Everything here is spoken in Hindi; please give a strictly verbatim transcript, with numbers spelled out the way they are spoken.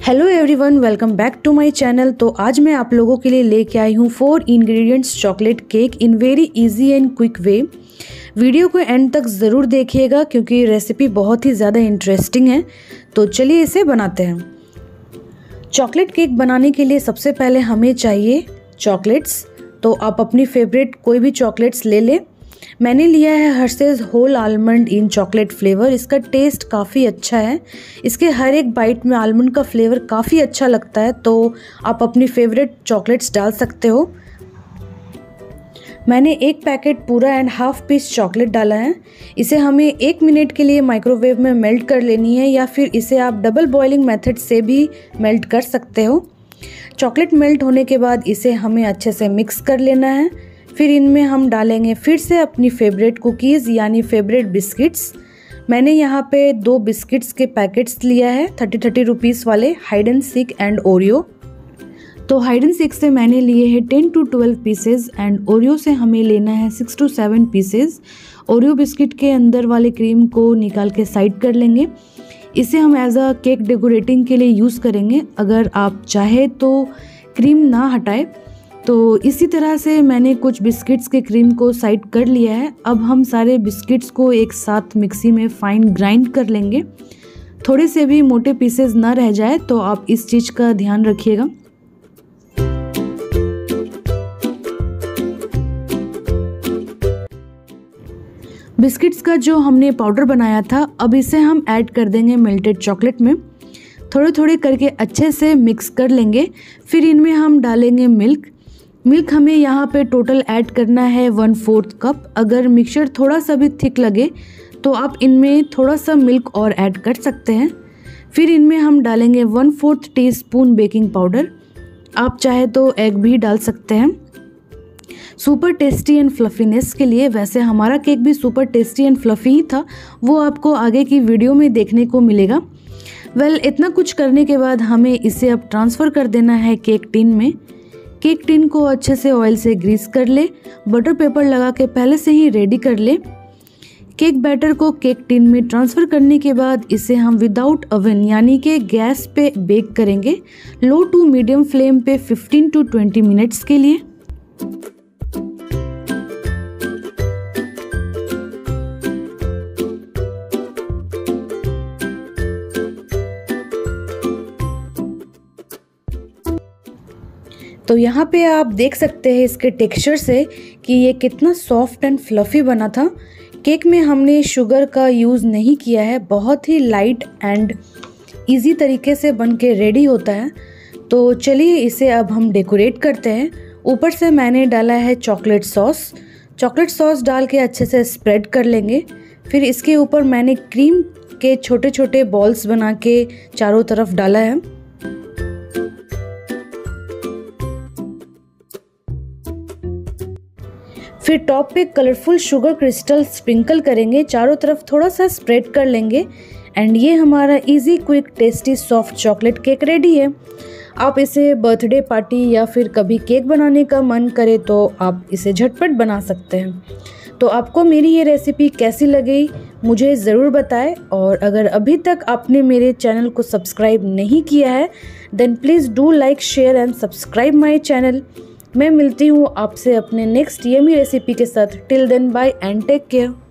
Hello everyone, welcome back to my channel. तो आज मैं आप लोगों के लिए लेके आई हूँ four ingredients chocolate cake in very easy and quick way. Video को एंड तक ज़रूर देखिएगा क्योंकि रेसिपी बहुत ही ज़्यादा इंटरेस्टिंग है। तो चलिए इसे बनाते हैं। चॉकलेट केक बनाने के लिए सबसे पहले हमें चाहिए चॉकलेट्स। तो आप अपनी फेवरेट कोई भी चॉकलेट्स ले लें। मैंने लिया है Hershey's whole almond in chocolate flavour. इसका टेस्ट काफ़ी अच्छा है। इसके हर एक बाइट में आलमंड का फ्लेवर काफ़ी अच्छा लगता है। तो आप अपनी फेवरेट चॉकलेट्स डाल सकते हो। मैंने एक पैकेट पूरा एंड हाफ पीस चॉकलेट डाला है। इसे हमें एक मिनट के लिए माइक्रोवेव में मेल्ट कर लेनी है, या फिर इसे आप डबल बॉइलिंग मेथड से भी मेल्ट कर सकते हो। चॉकलेट मेल्ट होने के बाद इसे हमें अच्छे से मिक्स कर लेना है। फिर इनमें हम डालेंगे फिर से अपनी फेवरेट कुकीज़ यानी फेवरेट बिस्किट्स। मैंने यहाँ पे दो बिस्किट्स के पैकेट्स लिया है, थर्टी थर्टी रुपीज़ वाले, hide and seek and Oreo. तो हाइड एंड सीक से मैंने लिए हैं ten to twelve pieces and Oreo से हमें लेना है six to seven pieces. Oreo biscuit के अंदर वाले क्रीम को निकाल के साइड कर लेंगे। इसे हम एज अ केक डेकोरेटिंग के लिए यूज़ करेंगे। अगर आप चाहे तो क्रीम ना हटाए। तो इसी तरह से मैंने कुछ बिस्किट्स के क्रीम को साइड कर लिया है। अब हम सारे बिस्किट्स को एक साथ मिक्सी में फाइन ग्राइंड कर लेंगे। थोड़े से भी मोटे पीसेस ना रह जाए, तो आप इस चीज़ का ध्यान रखिएगा। बिस्किट्स का जो हमने पाउडर बनाया था, अब इसे हम ऐड कर देंगे मेल्टेड चॉकलेट में। थोड़े थोड़े करके अच्छे से मिक्स कर लेंगे। फिर इनमें हम डालेंगे मिल्क। मिल्क हमें यहाँ पे टोटल ऐड करना है वन फोर्थ कप। अगर मिक्सचर थोड़ा सा भी थिक लगे तो आप इनमें थोड़ा सा मिल्क और ऐड कर सकते हैं। फिर इनमें हम डालेंगे one fourth teaspoon baking powder. आप चाहे तो एग भी डाल सकते हैं सुपर टेस्टी एंड फ्लफीनेस के लिए। वैसे हमारा केक भी सुपर टेस्टी एंड फ्लफी ही था, वो आपको आगे की वीडियो में देखने को मिलेगा। वेल well, इतना कुछ करने के बाद हमें इसे अब ट्रांसफ़र कर देना है केक टिन में। केक टिन को अच्छे से ऑयल से ग्रीस कर ले। बटर पेपर लगा के पहले से ही रेडी कर ले। केक बैटर को केक टिन में ट्रांसफ़र करने के बाद इसे हम विदाउट ओवन यानी कि गैस पे बेक करेंगे, लो टू मीडियम फ्लेम पे फिफ्टीन टू ट्वेंटी मिनट्स के लिए। तो यहाँ पे आप देख सकते हैं इसके टेक्सचर से कि ये कितना सॉफ्ट एंड फ्लफ़ी बना था। केक में हमने शुगर का यूज़ नहीं किया है। बहुत ही लाइट एंड इजी तरीके से बन के रेडी होता है। तो चलिए इसे अब हम डेकोरेट करते हैं। ऊपर से मैंने डाला है चॉकलेट सॉस। चॉकलेट सॉस डाल के अच्छे से स्प्रेड कर लेंगे। फिर इसके ऊपर मैंने क्रीम के छोटे छोटे बॉल्स बना के चारों तरफ डाला है। फिर टॉप पे कलरफुल शुगर क्रिस्टल स्प्रिंकल करेंगे, चारों तरफ थोड़ा सा स्प्रेड कर लेंगे। एंड ये हमारा easy quick tasty soft chocolate cake ready है। आप इसे बर्थडे पार्टी या फिर कभी केक बनाने का मन करे तो आप इसे झटपट बना सकते हैं। तो आपको मेरी ये रेसिपी कैसी लगी मुझे ज़रूर बताएं। और अगर अभी तक आपने मेरे चैनल को सब्सक्राइब नहीं किया है then please do like share and subscribe my channel. मैं मिलती हूँ आपसे अपने नेक्स्ट यमी रेसिपी के साथ। Till then bye and take care.